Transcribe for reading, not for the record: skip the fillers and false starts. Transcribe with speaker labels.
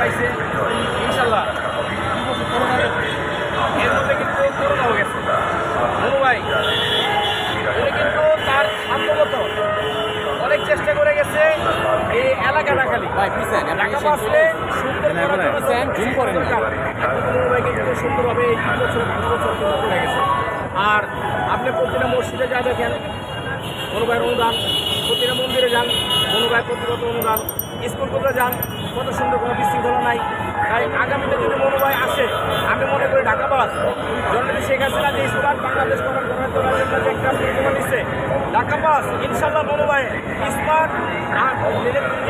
Speaker 1: পাইছে ইনশাল্লাহ। এর মধ্যে কিন্তু করোনা হয়ে গেছে মনু ভাই, উনি কিন্তু তার সাধ্যমতো অনেক চেষ্টা করে গেছে এই এলাকা খালি টাকা বাঁচলে সুন্দর মনু ভাই কিন্তু সুন্দরভাবে এই 2 বছর 5 বছর করে গেছে। আর আপনি প্রতিটা মসজিদে যা দেখেন মনু ভাইয়ের অনুদান, প্রতিটা মন্দিরে যান মনু ভাই প্রতিগত অনুদান, স্কুল করে যান কত সুন্দর, কোনো বিশৃঙ্খলা নাই। তাই আগামীতে যদি মনু ভাই আসে, আমি মনে করি ঢাকা বাস জননেত্রী শেখ হাসিনা যে স্মার্ট বাংলাদেশ গঠন করার জন্য যে একটা পরিকল্পনা নিচ্ছে, ঢাকা বাস ইনশাল্লাহ মনু ভাই স্মার্ট